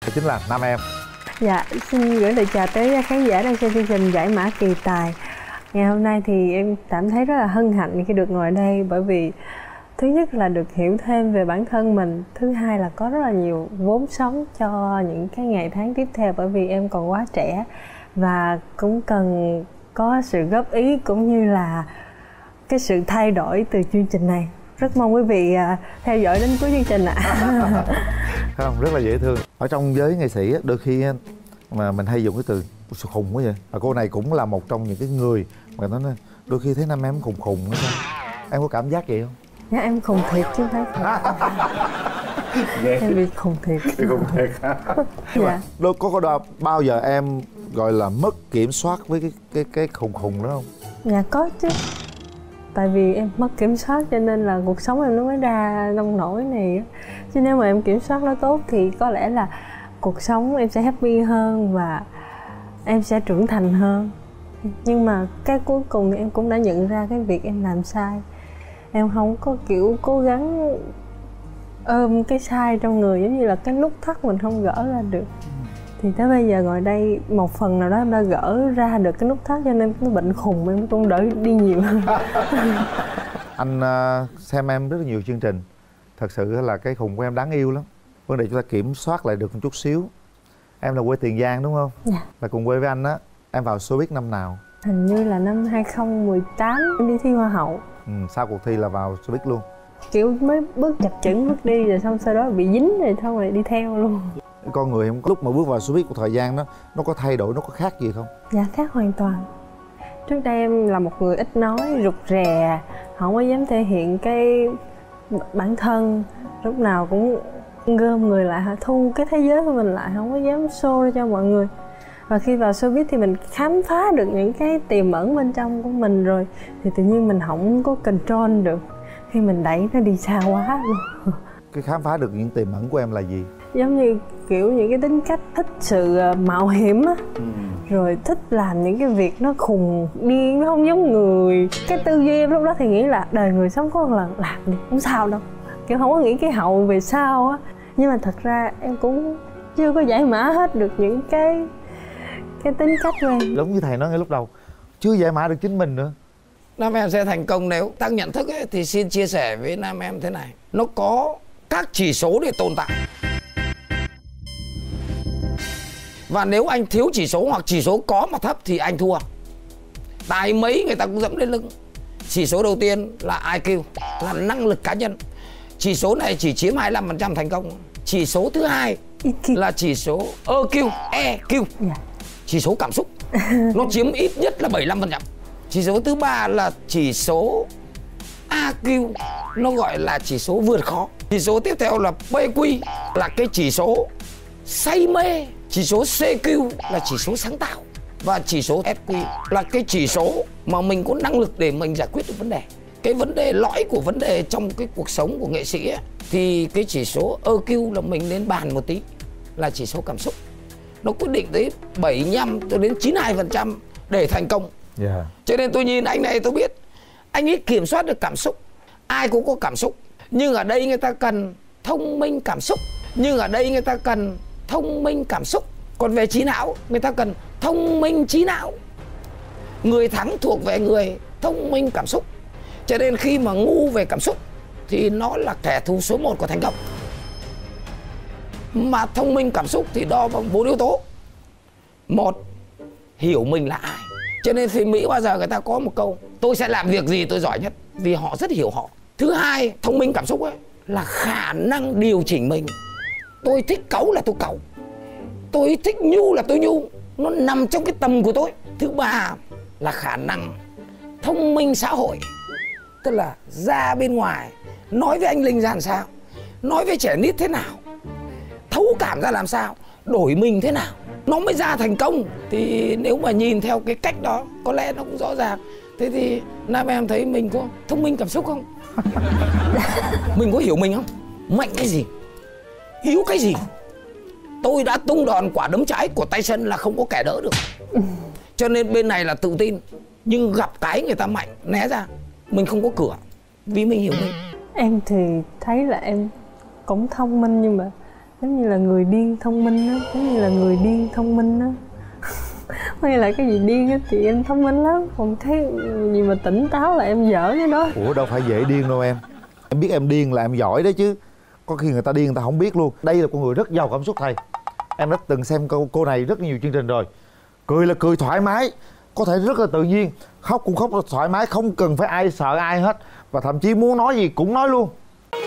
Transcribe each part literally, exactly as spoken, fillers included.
đó chính là nam em. Dạ, xin gửi lời chào tới khán giả đang xem chương trình Giải Mã Kỳ Tài. Ngày hôm nay thì em cảm thấy rất là hân hạnh khi được ngồi đây, bởi vì thứ nhất là được hiểu thêm về bản thân mình, thứ hai là có rất là nhiều vốn sống cho những cái ngày tháng tiếp theo, bởi vì em còn quá trẻ và cũng cần có sự góp ý cũng như là cái sự thay đổi từ chương trình này. Rất mong quý vị theo dõi đến cuối chương trình ạ. Không, rất là dễ thương. Ở trong giới nghệ sĩ đôi khi mà mình hay dùng cái từ khùng quá vậy. Và cô này cũng là một trong những cái người mà nó đôi khi thấy nam em khùng khùng nữa sao? Em có cảm giác vậy không? Dạ em khùng thiệt chứ không phải khùng. Em bị khùng thiệt. Bị khùng thiệt hả? Dạ. Đôi có có đo, bao giờ em gọi là mất kiểm soát với cái cái cái khùng khùng đó không? Dạ có chứ. Tại vì em mất kiểm soát cho nên là cuộc sống em nó mới ra nông nổi này. Chứ nếu mà em kiểm soát nó tốt thì có lẽ là cuộc sống em sẽ happy hơn và em sẽ trưởng thành hơn. Nhưng mà cái cuối cùng em cũng đã nhận ra cái việc em làm sai. Em không có kiểu cố gắng ôm cái sai trong người, giống như là cái nút thắt mình không gỡ ra được. Thì tới bây giờ ngồi đây một phần nào đó em đã gỡ ra được cái nút thắt, cho nên cái bệnh khùng em cũng đỡ đi nhiều hơn. Anh uh, xem em rất là nhiều chương trình. Thật sự là cái khùng của em đáng yêu lắm. Vấn đề chúng ta kiểm soát lại được một chút xíu. Em là quê Tiền Giang đúng không? Dạ. Là cùng quê với anh á. Em vào showbiz năm nào? Hình như là năm hai không một tám em đi thi Hoa hậu. Ừ, sau cuộc thi là vào showbiz luôn. Kiểu mới bước chập chững bước đi rồi xong sau đó bị dính rồi xong rồi đi theo luôn. Con người em lúc mà bước vào showbiz của thời gian đó, nó có thay đổi, nó có khác gì không? Dạ khác hoàn toàn. Trước đây em là một người ít nói, rụt rè, không có dám thể hiện cái bản thân, lúc nào cũng gom người lại, thu cái thế giới của mình lại, không có dám show ra cho mọi người. Và khi vào showbiz thì mình khám phá được những cái tiềm ẩn bên trong của mình rồi, thì tự nhiên mình không có control được, khi mình đẩy nó đi xa quá luôn. Cái khám phá được những tiềm ẩn của em là gì? Giống như kiểu những cái tính cách thích sự mạo hiểm á, ừ. Rồi thích làm những cái việc nó khùng điên, nó không giống người. Cái tư duy em lúc đó thì nghĩ là đời người sống có một lần làm đi, không sao đâu. Kiểu không có nghĩ cái hậu về sau á. Nhưng mà thật ra em cũng chưa có giải mã hết được những cái cái tính cách của em. Giống như thầy nói ngay lúc đầu, chưa giải mã được chính mình nữa. Nam em sẽ thành công nếu tăng nhận thức ấy, thì xin chia sẻ với nam em thế này. Nó có các chỉ số để tồn tại. Và nếu anh thiếu chỉ số hoặc chỉ số có mà thấp thì anh thua. Tài mấy người ta cũng dẫm lên lưng. Chỉ số đầu tiên là i kiu, là năng lực cá nhân. Chỉ số này chỉ chiếm hai mươi lăm phần trăm thành công. Chỉ số thứ hai là chỉ số e kiu, e kiu, chỉ số cảm xúc. Nó chiếm ít nhất là bảy mươi lăm phần trăm. Chỉ số thứ ba là chỉ số a kiu, nó gọi là chỉ số vượt khó. Chỉ số tiếp theo là pê quy, là cái chỉ số say mê. Chỉ số xê kiu là chỉ số sáng tạo. Và chỉ số ép quy là cái chỉ số mà mình có năng lực để mình giải quyết được vấn đề. Cái vấn đề lõi của vấn đề trong cái cuộc sống của nghệ sĩ ấy, thì cái chỉ số e kiu là mình nên bàn một tí, là chỉ số cảm xúc. Nó quyết định tới bảy mươi lăm cho đến chín mươi hai phần trăm để thành công. Yeah. Cho nên tôi nhìn anh này tôi biết anh ấy kiểm soát được cảm xúc. Ai cũng có cảm xúc, nhưng ở đây người ta cần thông minh cảm xúc. Nhưng ở đây người ta cần thông minh cảm xúc. Còn về trí não, người ta cần thông minh trí não. Người thắng thuộc về người thông minh cảm xúc. Cho nên khi mà ngu về cảm xúc thì nó là kẻ thù số một của thành công. Mà thông minh cảm xúc thì đo bằng bốn yếu tố. Một, hiểu mình là ai. Cho nên phim Mỹ bao giờ người ta có một câu, tôi sẽ làm việc gì tôi giỏi nhất, vì họ rất hiểu họ. Thứ hai, thông minh cảm xúc ấy là khả năng điều chỉnh mình. Tôi thích cáu là tôi cáu, tôi thích nhu là tôi nhu, nó nằm trong cái tầm của tôi. Thứ ba là khả năng thông minh xã hội, tức là ra bên ngoài nói với anh Linh ra làm sao, nói với trẻ nít thế nào, thấu cảm ra làm sao, đổi mình thế nào, nó mới ra thành công. Thì nếu mà nhìn theo cái cách đó có lẽ nó cũng rõ ràng. Thế thì nam em thấy mình có thông minh cảm xúc không? Mình có hiểu mình không? Mạnh cái gì, yếu cái gì. Tôi đã tung đòn quả đấm trái của Tyson là không có kẻ đỡ được. Cho nên bên này là tự tin, nhưng gặp cái người ta mạnh né ra, mình không có cửa, vì mình hiểu mình. Em thì thấy là em cũng thông minh, nhưng mà giống như là người điên thông minh á, giống như là người điên thông minh á. Hay là cái gì điên á thì em thông minh lắm, còn cái gì mà tỉnh táo là em dở cái đó. Ủa đâu phải dễ điên đâu em. Em biết em điên là em giỏi đấy chứ. Có khi người ta điên người ta không biết luôn. Đây là con người rất giàu cảm xúc thầy. Em đã từng xem cô, cô này rất nhiều chương trình rồi. Cười là cười thoải mái, có thể rất là tự nhiên. Khóc cũng khóc là thoải mái, không cần phải ai sợ ai hết. Và thậm chí muốn nói gì cũng nói luôn.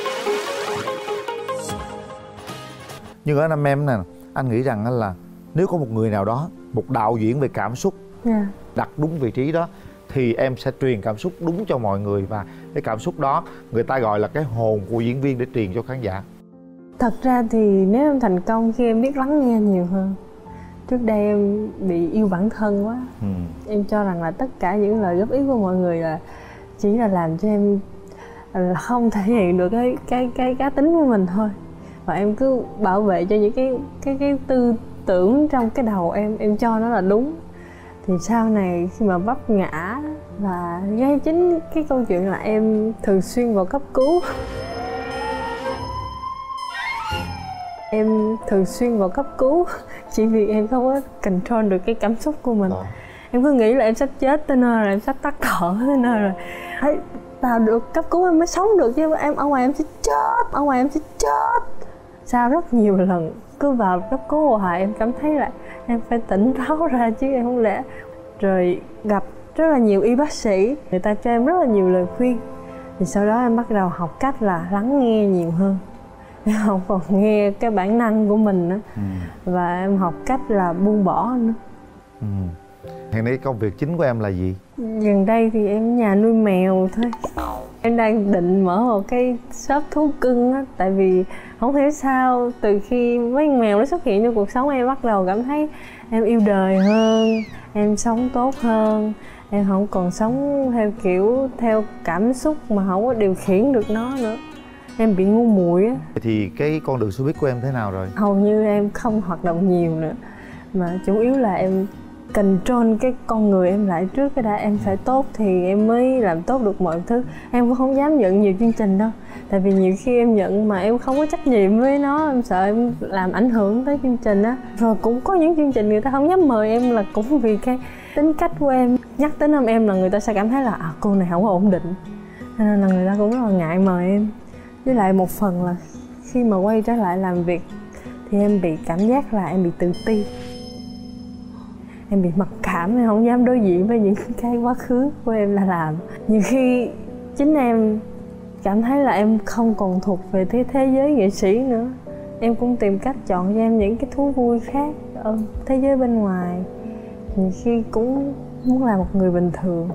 Nhưng ở Nam Em nè, anh nghĩ rằng là nếu có một người nào đó, một đạo diễn về cảm xúc, yeah. đặt đúng vị trí đó, thì em sẽ truyền cảm xúc đúng cho mọi người. Và cái cảm xúc đó người ta gọi là cái hồn của diễn viên để truyền cho khán giả. Thật ra thì nếu em thành công khi em biết lắng nghe nhiều hơn. Trước đây em bị yêu bản thân quá. ừ. Em cho rằng là tất cả những lời góp ý của mọi người là chỉ là làm cho em là không thể hiện được cái cái cái cá tính của mình thôi. Và em cứ bảo vệ cho những cái cái cái tư tưởng trong cái đầu em, em cho nó là đúng. Thì sau này khi mà vấp ngã và ngay chính cái câu chuyện là em thường xuyên vào cấp cứu. Em thường xuyên vào cấp cứu chỉ vì em không có control được cái cảm xúc của mình. Đó. Em cứ nghĩ là em sắp chết tới nơi rồi, em sắp tắt thở tới nơi rồi. Thấy vào được cấp cứu em mới sống được, chứ em ở ngoài em sẽ chết, ở ngoài em sẽ chết. Sau rất nhiều lần cứ vào cấp cứu hoài em cảm thấy là em phải tỉnh táo ra chứ em không lẽ. Rồi gặp rất là nhiều y bác sĩ, người ta cho em rất là nhiều lời khuyên. Thì sau đó em bắt đầu học cách là lắng nghe nhiều hơn. Em không còn nghe cái bản năng của mình nữa. ừ. Và em học cách là buông bỏ nữa. ừ. Hiện nay công việc chính của em là gì? Gần đây thì em nhà nuôi mèo thôi. Em đang định mở một cái shop thú cưng á. Tại vì không hiểu sao từ khi mấy con mèo nó xuất hiện trong cuộc sống em bắt đầu cảm thấy em yêu đời hơn, em sống tốt hơn. Em không còn sống theo kiểu theo cảm xúc mà không có điều khiển được nó nữa. Em bị ngu muội á. Thì cái con đường showbiz của em thế nào rồi? Hầu như em không hoạt động nhiều nữa. Mà chủ yếu là em control cái con người em lại trước cái đã. Em phải tốt thì em mới làm tốt được mọi thứ. Em cũng không dám nhận nhiều chương trình đâu. Tại vì nhiều khi em nhận mà em không có trách nhiệm với nó. Em sợ em làm ảnh hưởng tới chương trình á. Rồi cũng có những chương trình người ta không dám mời em là cũng vì cái tính cách của em. Nhắc tới năm em là người ta sẽ cảm thấy là à, cô này không có ổn định. Cho nên là người ta cũng rất là ngại mời em. Với lại một phần là khi mà quay trở lại làm việc thì em bị cảm giác là em bị tự ti. Em bị mặc cảm, em không dám đối diện với những cái quá khứ của em là làm. Nhiều khi chính em cảm thấy là em không còn thuộc về thế, thế giới nghệ sĩ nữa. Em cũng tìm cách chọn cho em những cái thú vui khác ở thế giới bên ngoài. Nhiều khi cũng muốn là một người bình thường.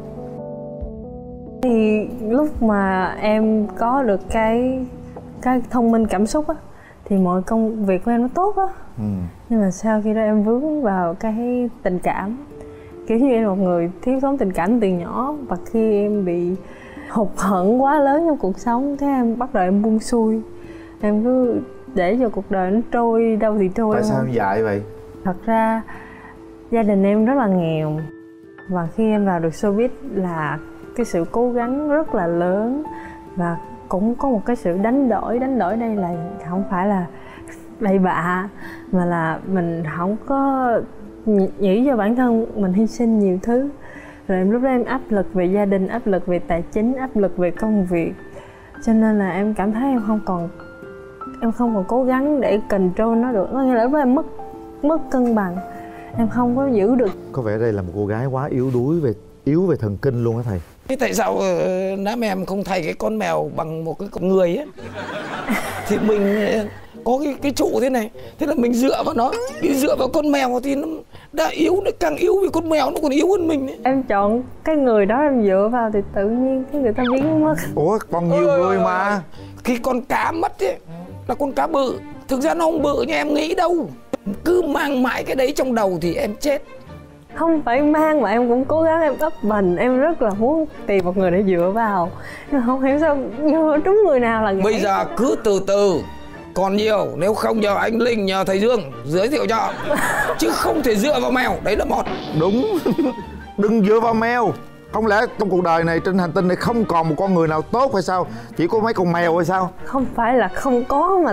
Thì lúc mà em có được cái cái thông minh cảm xúc á thì mọi công việc của em nó tốt á. ừ. Nhưng mà sau khi đó em vướng vào cái tình cảm, kiểu như em là một người thiếu thốn tình cảm từ nhỏ. Và khi em bị hụt hẫng quá lớn trong cuộc sống, thế em bắt đầu em buông xuôi. Em cứ để cho cuộc đời nó trôi đâu thì trôi. Tại sao em dại vậy? Thật ra gia đình em rất là nghèo. Và khi em vào được showbiz là cái sự cố gắng rất là lớn. Và cũng có một cái sự đánh đổi. Đánh đổi đây là không phải là bậy bạ, mà là mình không có nghĩ cho bản thân mình hy sinh nhiều thứ. Rồi em lúc đó em áp lực về gia đình, áp lực về tài chính, áp lực về công việc. Cho nên là em cảm thấy em không còn Em không còn cố gắng để control nó được. Có nghĩa là lúc đó em mất mất cân bằng. Em không có giữ được. Có vẻ đây là một cô gái quá yếu đuối về yếu về thần kinh luôn á thầy. Thế tại sao uh, Nam Em không thay cái con mèo bằng một cái con người ấy? Thì mình có cái cái trụ thế này, thế là mình dựa vào nó, đi dựa vào con mèo thì nó đã yếu, nó càng yếu vì con mèo nó còn yếu hơn mình ấy. Em chọn cái người đó em dựa vào thì tự nhiên cái người ta biến mất. Ủa còn nhiều ừ, người mà. Khi con cá mất ấy là con cá bự, thực ra nó không bự như em nghĩ đâu. Cứ mang mãi cái đấy trong đầu thì em chết. Không phải mang mà em cũng cố gắng em ấp mình. Em rất là muốn tìm một người để dựa vào. Nhưng mà không hiểu sao dựa trúng người nào là gãy. Bây giờ cứ từ từ. Còn nhiều, nếu không nhờ anh Linh, nhờ thầy Dương giới thiệu cho. Chứ không thể dựa vào mèo, đấy là một. Đúng. Đừng dựa vào mèo. Không lẽ trong cuộc đời này, trên hành tinh này không còn một con người nào tốt hay sao? Chỉ có mấy con mèo hay sao? Không phải là không có mà là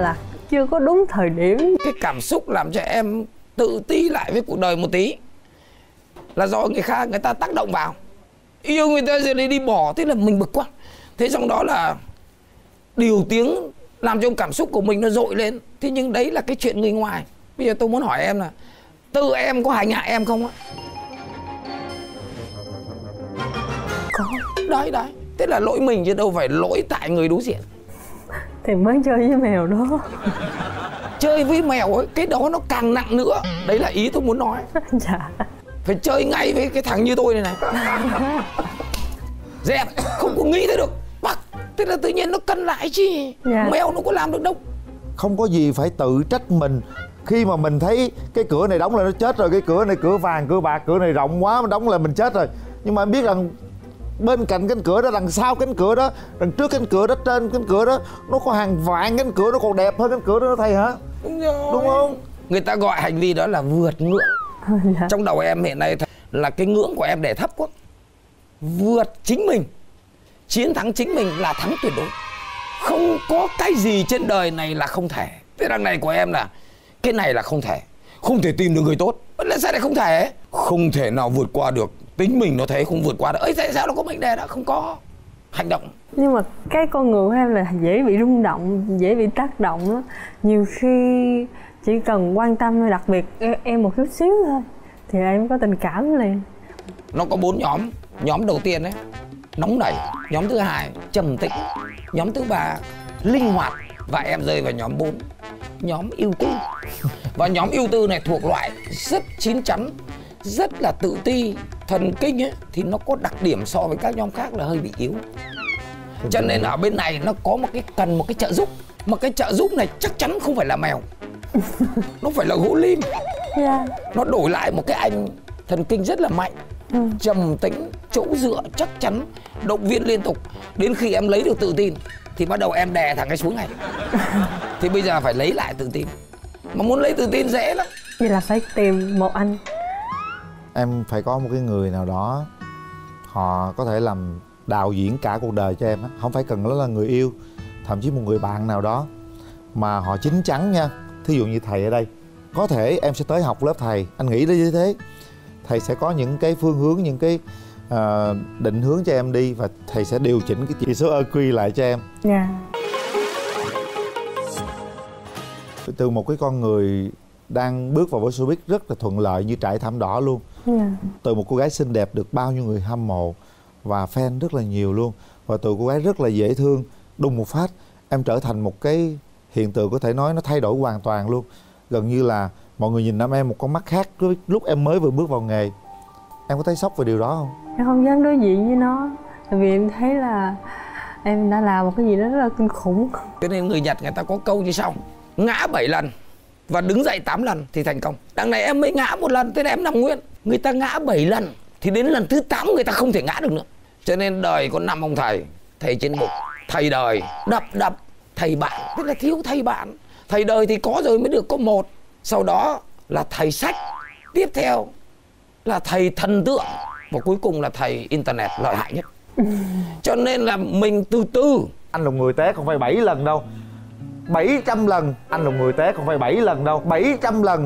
chưa có đúng thời điểm. Cái cảm xúc làm cho em tự ti lại với cuộc đời một tí là do người khác người ta tác động vào. Yêu người ta rồi đi đi bỏ, thế là mình bực quá. Thế trong đó là điều tiếng làm cho cảm xúc của mình nó dội lên. Thế nhưng đấy là cái chuyện người ngoài. Bây giờ tôi muốn hỏi em là tự em có hành hạ em không á? Có. Đấy đấy, thế là lỗi mình chứ đâu phải lỗi tại người đối diện. Thì mới chơi với mèo đó. Chơi với mèo ấy, cái đó nó càng nặng nữa. Đấy là ý tôi muốn nói. Dạ. Phải chơi ngay với cái thằng như tôi này này. Dẹp, không có nghĩ thế được. Bắt, thế là tự nhiên nó cân lại chứ. Dạ. Mèo nó có làm được đâu. Không có gì phải tự trách mình. Khi mà mình thấy cái cửa này đóng là nó chết rồi, cái cửa này cửa vàng, cửa bạc, cửa này rộng quá mà đóng là mình chết rồi. Nhưng mà em biết rằng bên cạnh cánh cửa đó, đằng sau cánh cửa đó, đằng trước cánh cửa đó, trên cánh cửa đó, nó có hàng vạn cánh cửa, nó còn đẹp hơn cánh cửa đó thầy hả? Đúng rồi. Đúng không? Người ta gọi hành vi đó là vượt ngưỡng. Dạ. Trong đầu em hiện nay là cái ngưỡng của em để thấp quá. Vượt chính mình, chiến thắng chính mình là thắng tuyệt đối. Không có cái gì trên đời này là không thể. Thế đằng này của em là cái này là không thể. Không thể tìm được người tốt. Là sao lại không thể? Không thể nào vượt qua được. Tính mình nó thế không vượt qua được. Ấy tại sao nó có mệnh đề đó? Không có hành động. Nhưng mà cái con người của em là dễ bị rung động, dễ bị tác động đó. Nhiều khi chỉ cần quan tâm, đặc biệt em một chút xíu thôi thì em có tình cảm liền. Nó có bốn nhóm. Nhóm đầu tiên ấy, nóng nảy. Nhóm thứ hai, trầm tĩnh. Nhóm thứ ba, linh hoạt. Và em rơi vào nhóm bốn, nhóm ưu tư. Và nhóm ưu tư này thuộc loại rất chín chắn, rất là tự ti. Thần kinh ấy thì nó có đặc điểm so với các nhóm khác là hơi bị yếu. Cho nên ở bên này nó có một cái cần một cái trợ giúp. Mà cái trợ giúp này chắc chắn không phải là mèo. Nó phải là gỗ lim. Yeah. Nó đổi lại một cái anh thần kinh rất là mạnh, ừ. trầm tĩnh, chỗ dựa chắc chắn, động viên liên tục. Đến khi em lấy được tự tin thì bắt đầu em đè thằng ấy xuống này. Thì bây giờ phải lấy lại tự tin. Mà muốn lấy tự tin dễ lắm. Vậy là phải tìm một anh. Em phải có một cái người nào đó họ có thể làm đạo diễn cả cuộc đời cho em á. Không phải cần nó là người yêu, thậm chí một người bạn nào đó mà họ chín chắn nha. Thí dụ như thầy ở đây, có thể em sẽ tới học lớp thầy, anh nghĩ là như thế. Thầy sẽ có những cái phương hướng, những cái uh, định hướng cho em đi. Và thầy sẽ điều chỉnh cái chỉ số e quy lại cho em. Dạ. Yeah. Từ một cái con người đang bước vào với showbiz rất là thuận lợi như trải thảm đỏ luôn. Yeah. Từ một cô gái xinh đẹp được bao nhiêu người hâm mộ và fan rất là nhiều luôn. Và từ cô gái rất là dễ thương, đùng một phát em trở thành một cái hiện tượng có thể nói nó thay đổi hoàn toàn luôn. Gần như là mọi người nhìn năm em một con mắt khác với lúc em mới vừa bước vào nghề. Em có thấy sốc về điều đó không? Em không dám đối diện với nó. Tại vì em thấy là em đã làm một cái gì đó rất là kinh khủng. Cho nên người Nhật người ta có câu như sau: ngã bảy lần và đứng dậy tám lần thì thành công. Đằng này em mới ngã một lần, thế là em nằm nguyên. Người ta ngã bảy lần thì đến lần thứ tám người ta không thể ngã được nữa. Cho nên đời có năm ông thầy. Thầy trên bục, thầy đời, đập đập, thầy bạn, tức là thiếu thầy bạn. Thầy đời thì có rồi mới được có một. Sau đó là thầy sách. Tiếp theo là thầy thần tượng. Và cuối cùng là thầy internet lợi hại nhất. Cho nên là mình từ từ. Anh là người té không phải bảy lần đâu, bảy trăm lần. Anh là người té không phải bảy lần đâu, bảy trăm lần.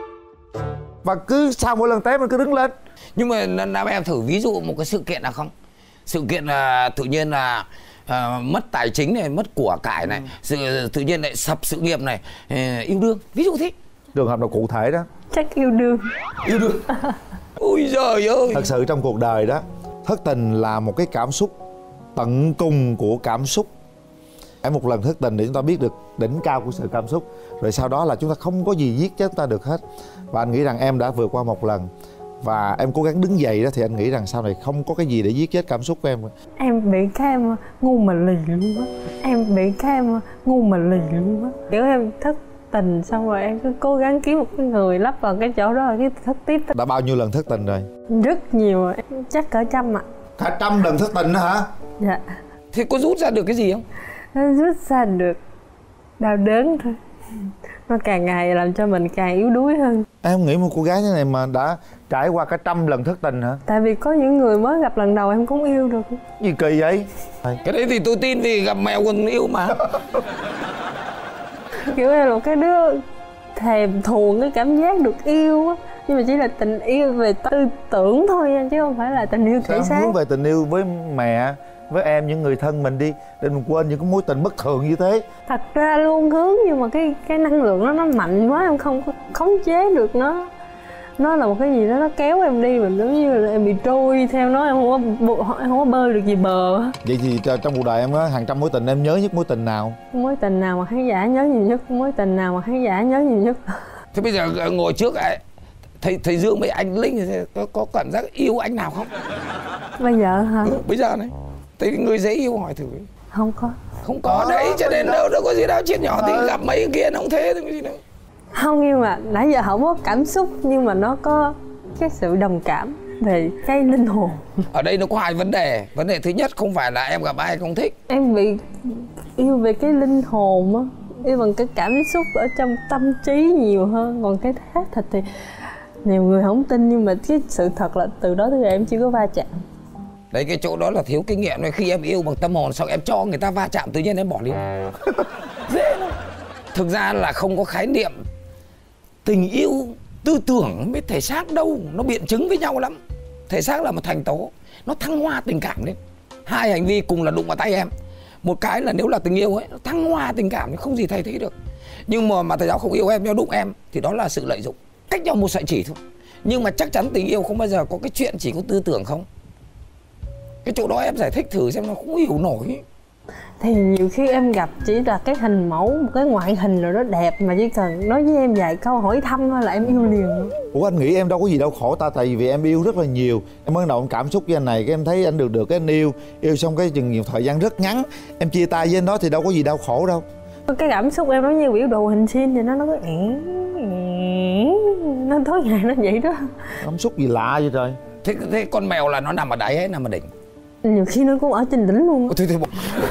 Và cứ sau mỗi lần té mình cứ đứng lên. Nhưng mà nam em thử ví dụ một cái sự kiện nào không? Sự kiện là tự nhiên là à, mất tài chính này, mất của cải này, sự tự nhiên lại sập sự nghiệp này, à, yêu đương, ví dụ thế. Trường hợp nào cụ thể đó? Chắc yêu đương. Yêu đương. Ôi giời ơi. Thật sự trong cuộc đời đó, thất tình là một cái cảm xúc tận cùng của cảm xúc. Em một lần thất tình để chúng ta biết được đỉnh cao của sự cảm xúc. Rồi sau đó là chúng ta không có gì giết chết chúng ta được hết. Và anh nghĩ rằng em đã vượt qua một lần và em cố gắng đứng dậy đó, thì anh nghĩ rằng sau này không có cái gì để giết chết cảm xúc của em. Em bị cái em ngu mà lì luôn á. Em bị cái em ngu mà lì luôn á. Kiểu em thất tình xong rồi em cứ cố gắng kiếm một cái người lắp vào cái chỗ đó rồi cái thất tiếp. Đã bao nhiêu lần thất tình rồi? Rất nhiều rồi, chắc cỡ trăm ạ. Cả trăm lần thất tình đó hả? Dạ. Thì có rút ra được cái gì không? Nó rút ra được đau đớn thôi. Nó càng ngày làm cho mình càng yếu đuối hơn. Em không nghĩ một cô gái như này mà đã trải qua cả trăm lần thất tình hả? Tại vì có những người mới gặp lần đầu em cũng yêu được. Gì kỳ vậy? Cái đấy thì tôi tin vì gặp mèo còn yêu mà. Kiểu em là một cái đứa thèm thuồng cái cảm giác được yêu á, nhưng mà chỉ là tình yêu về tư tưởng thôi chứ không phải là tình yêu thể Sao xác. hướng về tình yêu với mẹ, với em, những người thân mình đi, để mình quên những cái mối tình bất thường như thế. Thật ra luôn hướng, nhưng mà cái cái năng lượng nó nó mạnh quá, em không có khống chế được nó. Nó là một cái gì đó nó kéo em đi, mình giống như là em bị trôi theo nó, em không có em không có bơi được gì bờ. Vậy thì trong cuộc đời em á, hàng trăm mối tình, em nhớ nhất mối tình nào? Mối tình nào mà khán giả nhớ nhiều nhất? Mối tình nào mà khán giả nhớ nhiều nhất? Thế bây giờ ngồi trước ấy, thầy thầy Dương với anh Linh có có cảm giác yêu anh nào không? Bây giờ hả? Ừ, bây giờ này, thấy người dễ yêu hỏi thử. Không có. Không có đấy, cho nên đâu đâu có gì đâu, chuyện nhỏ thì gặp mấy kia nó không thế thì có gì đâu. Không, nhưng mà nãy giờ không có cảm xúc, nhưng mà nó có cái sự đồng cảm về cái linh hồn. Ở đây nó có hai vấn đề. Vấn đề thứ nhất không phải là em gặp ai không thích. Em bị yêu về cái linh hồn á, yêu bằng cái cảm xúc ở trong tâm trí nhiều hơn. Còn cái xác thịt thì nhiều người không tin, nhưng mà cái sự thật là từ đó tới giờ em chưa có va chạm. Đấy, cái chỗ đó là thiếu kinh nghiệm. Khi em yêu bằng tâm hồn, sau em cho người ta va chạm tự nhiên em bỏ đi. Dễ lắm. Thực ra là không có khái niệm tình yêu tư tưởng với thể xác đâu, nó biện chứng với nhau lắm. Thể xác là một thành tố, nó thăng hoa tình cảm đấy. Hai hành vi cùng là đụng vào tay em, một cái là nếu là tình yêu ấy, nó thăng hoa tình cảm, không gì thay thế được. Nhưng mà mà thầy giáo không yêu em, nhau đụng em thì đó là sự lợi dụng, cách nhau một sợi chỉ thôi. Nhưng mà chắc chắn tình yêu không bao giờ có cái chuyện chỉ có tư tưởng không. Cái chỗ đó em giải thích thử xem nó cũng hiểu nổi. Thì nhiều khi em gặp chỉ là cái hình mẫu, một cái ngoại hình rồi đó đẹp, mà chỉ cần nói với em vài câu hỏi thăm thôi là em yêu liền. Ủa anh nghĩ em đâu có gì đâu khổ ta, tại vì em yêu rất là nhiều. Em ban đầu em cảm xúc với anh này, cái em thấy anh được được cái anh yêu, yêu xong cái chừng nhiều thời gian rất ngắn, em chia tay với anh đó thì đâu có gì đau khổ đâu. Cái cảm xúc em nó như biểu đồ hình sin thì nó nó có nó tối ngày nó vậy đó. Cảm xúc gì lạ vậy trời. Thế, thế con mèo là nó nằm ở đáy hay nằm ở đỉnh? Nhiều khi nó cũng ở trên đỉnh luôn. Thôi thôi.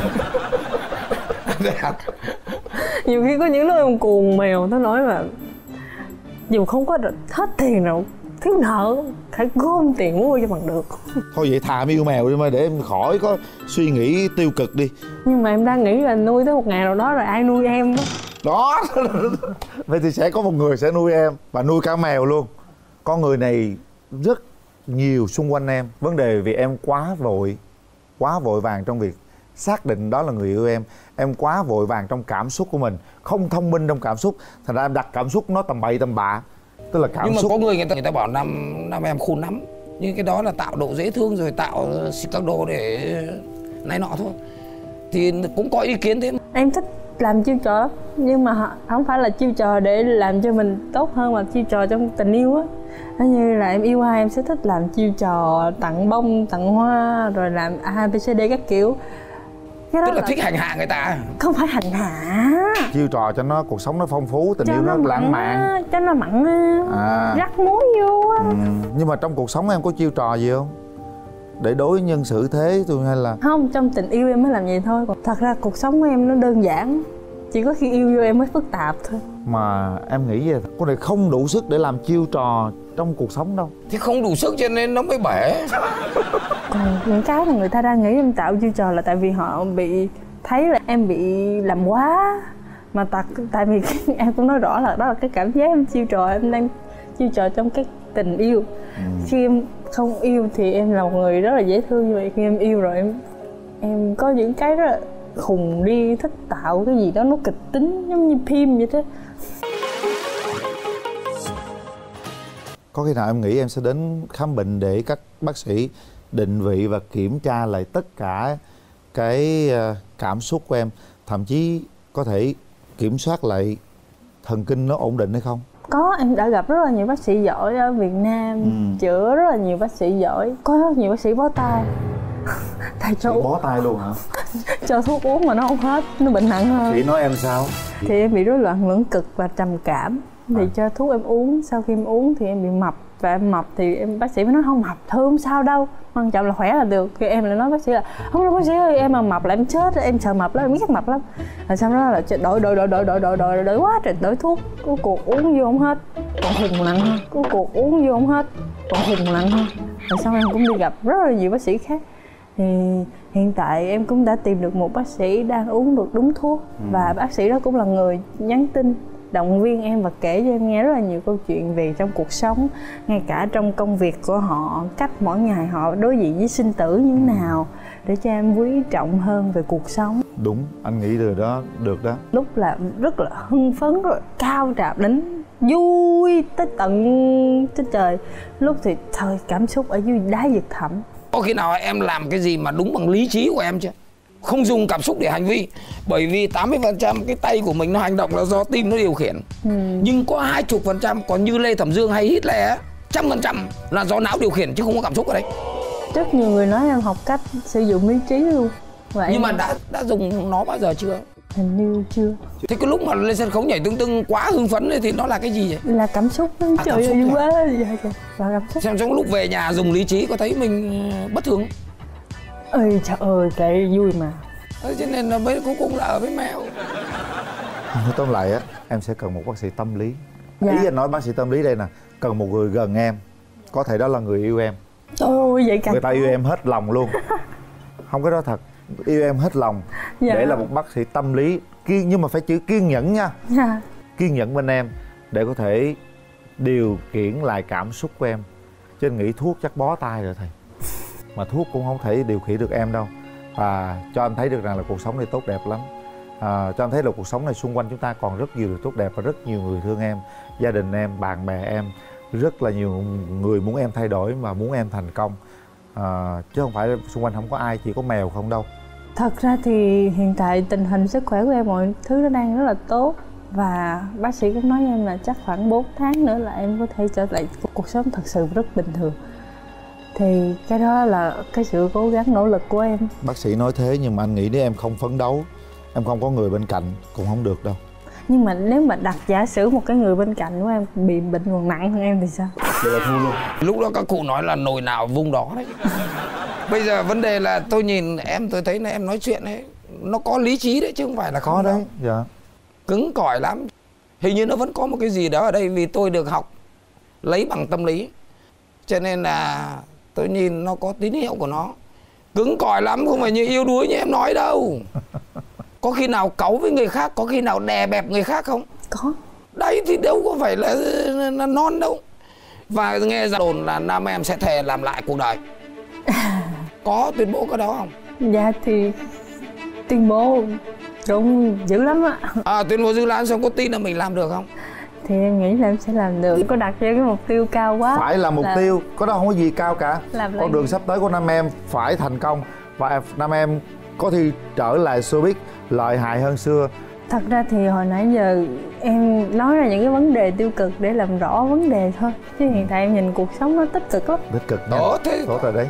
Nhiều khi có những lúc em cuồng mèo, nó nói mà dù không có hết tiền nào, thiếu nợ, phải gom tiền mua cho bằng được. Thôi vậy thà em yêu mèo đi mà, để em khỏi có suy nghĩ tiêu cực đi. Nhưng mà em đang nghĩ là nuôi tới một ngày nào đó rồi ai nuôi em đó. Đó. Vậy thì sẽ có một người sẽ nuôi em, và nuôi cả mèo luôn. Con người này rất nhiều xung quanh em. Vấn đề vì em quá vội, quá vội vàng trong việc xác định đó là người yêu em. Em quá vội vàng trong cảm xúc của mình, không thông minh trong cảm xúc, thành ra em đặt cảm xúc nó tầm bậy tầm bạ. Tức là cảm nhưng mà xúc. có người người ta người ta bảo năm năm em khôn lắm, nhưng cái đó là tạo độ dễ thương rồi tạo các đồ để này nọ thôi, thì cũng có ý kiến thế. Em thích làm chiêu trò, nhưng mà không phải là chiêu trò để làm cho mình tốt hơn, mà chiêu trò trong tình yêu á. Nó như là em yêu ai em sẽ thích làm chiêu trò tặng bông, tặng hoa, rồi làm A, B, C, D các kiểu. Cái đó Tức là, là thích hành hạ người ta. không phải hành hạ, chiêu trò cho nó cuộc sống nó phong phú, tình cho yêu nó, nó lãng mạn, cho nó mặn à. rắc muối vô á. Ừ. Nhưng mà trong cuộc sống em có chiêu trò gì không? Để đối nhân xử thế tôi hay là... Không, trong tình yêu em mới làm vậy thôi. Còn thật ra cuộc sống của em nó đơn giản, chỉ có khi yêu vô em mới phức tạp thôi. Mà em nghĩ về con này không đủ sức để làm chiêu trò trong cuộc sống đâu. Thì không đủ sức cho nên nó mới bể. Còn những cái mà người ta đang nghĩ em tạo chiêu trò là tại vì họ bị thấy là em bị làm quá. Mà tại, tại vì em cũng nói rõ là đó là cái cảm giác em chiêu trò, em đang chiêu trò trong cái tình yêu. Ừ. Khi em không yêu thì em là một người rất là dễ thương, như vậy khi em yêu rồi em em có những cái rất là khùng đi, thích tạo cái gì đó nó kịch tính giống như phim vậy thế. Có khi nào em nghĩ em sẽ đến khám bệnh để các bác sĩ định vị và kiểm tra lại tất cả cái cảm xúc của em, thậm chí có thể kiểm soát lại thần kinh nó ổn định hay không? Có, em đã gặp rất là nhiều bác sĩ giỏi ở Việt Nam, ừ. chữa rất là nhiều bác sĩ giỏi, có rất nhiều bác sĩ bó tay. Thầy cho bó tay luôn hả? Cho thuốc uống mà nó không hết, nó bệnh nặng hơn. Chị nói em sao? Thì em bị rối loạn lưỡng cực và trầm cảm, thì à. cho thuốc em uống, sau khi em uống thì em bị mập, và em mập thì em bác sĩ mới nói không mập thôi không sao đâu, quan trọng là khỏe là được. Thì em lại nói bác sĩ là không đâu bác sĩ ơi, em mà mập là em chết, em sợ mập lắm, em ghét mập lắm. Rồi sau đó là đổi đổi đổi đổi đổi đổi đổi đổi quá trời đổi thuốc, cuối cuộc uống vô không hết, còn hùng nặng hơn, cuối cuộc uống vô không hết, còn hùng nặng hơn. Rồi sau em cũng đi gặp rất là nhiều bác sĩ khác, Thì hiện tại em cũng đã tìm được một bác sĩ đang uống được đúng thuốc. ừ. Và bác sĩ đó cũng là người nhắn tin động viên em và kể cho em nghe rất là nhiều câu chuyện về trong cuộc sống, ngay cả trong công việc của họ, cách mỗi ngày họ đối diện với sinh tử như thế nào, để cho em quý trọng hơn về cuộc sống. Đúng, anh nghĩ điều đó được đó. Lúc là rất là hưng phấn, rồi cao trào đến vui tới tận trên trời, lúc thì thời cảm xúc ở dưới đáy vực thẳm. Có khi nào em làm cái gì mà đúng bằng lý trí của em chưa? Không dùng cảm xúc để hành vi. Bởi vì tám mươi phần trăm cái tay của mình nó hành động là do tim nó điều khiển. ừ. Nhưng có hai mươi phần trăm còn như Lê Thẩm Dương hay Hitler, trăm phần trăm là do não điều khiển chứ không có cảm xúc ở đấy. Rất nhiều người nói em học cách sử dụng lý trí luôn. Vậy nhưng mà đã đã dùng nó bao giờ chưa? Hình như chưa. Thế cái lúc mà lên sân khấu nhảy tưng tưng quá hưng phấn ấy, thì nó là cái gì vậy? Là cảm xúc. À, trời ơi quá. Dạ, cảm xúc. Xem trong lúc về nhà dùng lý trí có thấy mình bất thường? Ơi trời ơi, cái vui mà. Thế cho nên là với cuối cùng là ở với mèo. Nói tóm lại á, em sẽ cần một bác sĩ tâm lý. Dạ. Ý anh nói bác sĩ tâm lý đây nè, cần một người gần em, có thể đó là người yêu em. Ôi vậy cả. Người ta yêu em hết lòng luôn. Không, cái đó thật, yêu em hết lòng. Dạ. Để là một bác sĩ tâm lý kiên, nhưng mà phải chữ kiên nhẫn nha. Dạ. Kiên nhẫn bên em để có thể điều khiển lại cảm xúc của em. Chứ anh nghĩ thuốc chắc bó tay rồi thầy. Mà thuốc cũng không thể điều khiển được em đâu. Và cho anh thấy được rằng là cuộc sống này tốt đẹp lắm. À, cho anh thấy là cuộc sống này xung quanh chúng ta còn rất nhiều điều tốt đẹp và rất nhiều người thương em, gia đình em, bạn bè em, rất là nhiều người muốn em thay đổi và muốn em thành công. À, chứ không phải xung quanh không có ai, chỉ có mèo không đâu. Thật ra thì hiện tại tình hình sức khỏe của em mọi thứ nó đang rất là tốt. Và bác sĩ cũng nói với em là chắc khoảng bốn tháng nữa là em có thể trở lại cuộc sống thật sự rất bình thường. Thì cái đó là cái sự cố gắng nỗ lực của em. Bác sĩ nói thế nhưng mà anh nghĩ nếu em không phấn đấu, em không có người bên cạnh cũng không được đâu. Nhưng mà nếu mà đặt giả sử một cái người bên cạnh của em bị bệnh còn nặng hơn em thì sao? Vậy là thua luôn. Lúc đó các cụ nói là nồi nào vung đó đấy. Bây giờ vấn đề là tôi nhìn em, tôi thấy là em nói chuyện ấy, nó có lý trí đấy chứ không phải là có không đấy. đâu. Dạ. Cứng cỏi lắm. Hình như nó vẫn có một cái gì đó ở đây, vì tôi được học lấy bằng tâm lý, cho nên là tôi nhìn nó có tín hiệu của nó. Cứng cỏi lắm, không phải như yêu đuối như em nói đâu. Có khi nào cáu với người khác, có khi nào đè bẹp người khác không? Có. Đấy thì đâu có phải là, là non đâu. Và nghe ra đồn là nam em sẽ thề làm lại cuộc đời. Có tuyên bố cái đó không? Dạ thì tuyên bố cũng dữ lắm á. À, tuyên bố dữ lắm, xong có tin là mình làm được không? Thì em nghĩ là em sẽ làm được. Có đặt ra cái mục tiêu cao quá. Phải là mục là... tiêu, có đó không có gì cao cả. Làm con đường sắp tới của nam em phải thành công. Và nam em có thi trở lại showbiz lợi hại hơn xưa. Thật ra thì hồi nãy giờ em nói ra những cái vấn đề tiêu cực để làm rõ vấn đề thôi. Chứ hiện tại em nhìn cuộc sống nó tích cực lắm. Tích cực nha. Tốt thế. Tốt rồi đấy.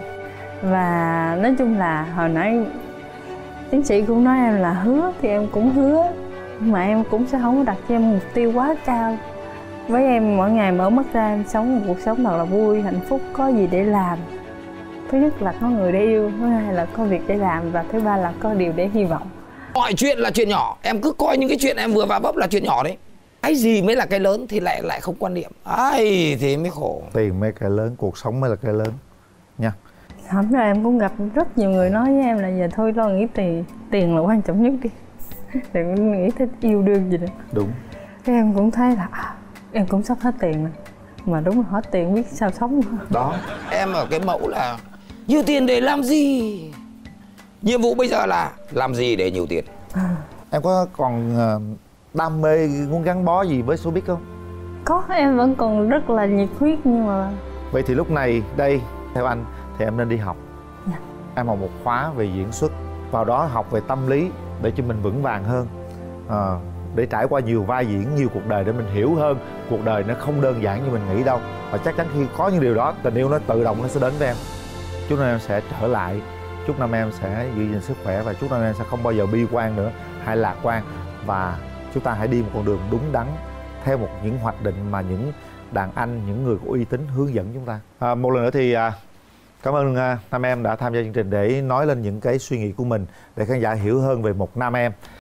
Và nói chung là hồi nãy tiến sĩ cũng nói em là hứa thì em cũng hứa. Nhưng mà em cũng sẽ không có đặt cho em mục tiêu quá cao. Với em mỗi ngày mở mắt ra em sống một cuộc sống thật là vui, hạnh phúc, có gì để làm. Thứ nhất là có người để yêu, thứ hai là có việc để làm, và thứ ba là có điều để hy vọng. Mọi chuyện là chuyện nhỏ, em cứ coi những cái chuyện em vừa va vấp là chuyện nhỏ đấy. Cái gì mới là cái lớn thì lại lại không quan niệm. Ai thì mới khổ. Tiền mới cái lớn, cuộc sống mới là cái lớn nha. Hôm nay em cũng gặp rất nhiều người nói với em là giờ thôi lo nghĩ tiền, tiền là quan trọng nhất đi. Đừng nghĩ tới yêu đương gì nữa. Đúng. Thế em cũng thấy là à, em cũng sắp hết tiền rồi. Mà đúng là hết tiền biết sao sống nữa. Đó. Em ở cái mẫu là nhiều tiền để làm gì? Nhiệm vụ bây giờ là làm gì để nhiều tiền. À. Em có còn uh, đam mê muốn gắn bó gì với showbiz không? Có, em vẫn còn rất là nhiệt huyết nhưng mà... Vậy thì lúc này đây, theo anh thì em nên đi học. Dạ. Em học một khóa về diễn xuất, vào đó học về tâm lý để cho mình vững vàng hơn. À, để trải qua nhiều vai diễn, nhiều cuộc đời để mình hiểu hơn cuộc đời nó không đơn giản như mình nghĩ đâu. Và chắc chắn khi có những điều đó, tình yêu nó tự động nó sẽ đến với em. Chúc năm em sẽ trở lại, chúc năm em sẽ giữ gìn sức khỏe, và chúc năm em sẽ không bao giờ bi quan nữa hay lạc quan. Và chúng ta hãy đi một con đường đúng đắn theo một những hoạch định mà những đàn anh, những người có uy tín hướng dẫn chúng ta. À, một lần nữa thì à, cảm ơn à, nam em đã tham gia chương trình để nói lên những cái suy nghĩ của mình để khán giả hiểu hơn về một nam em.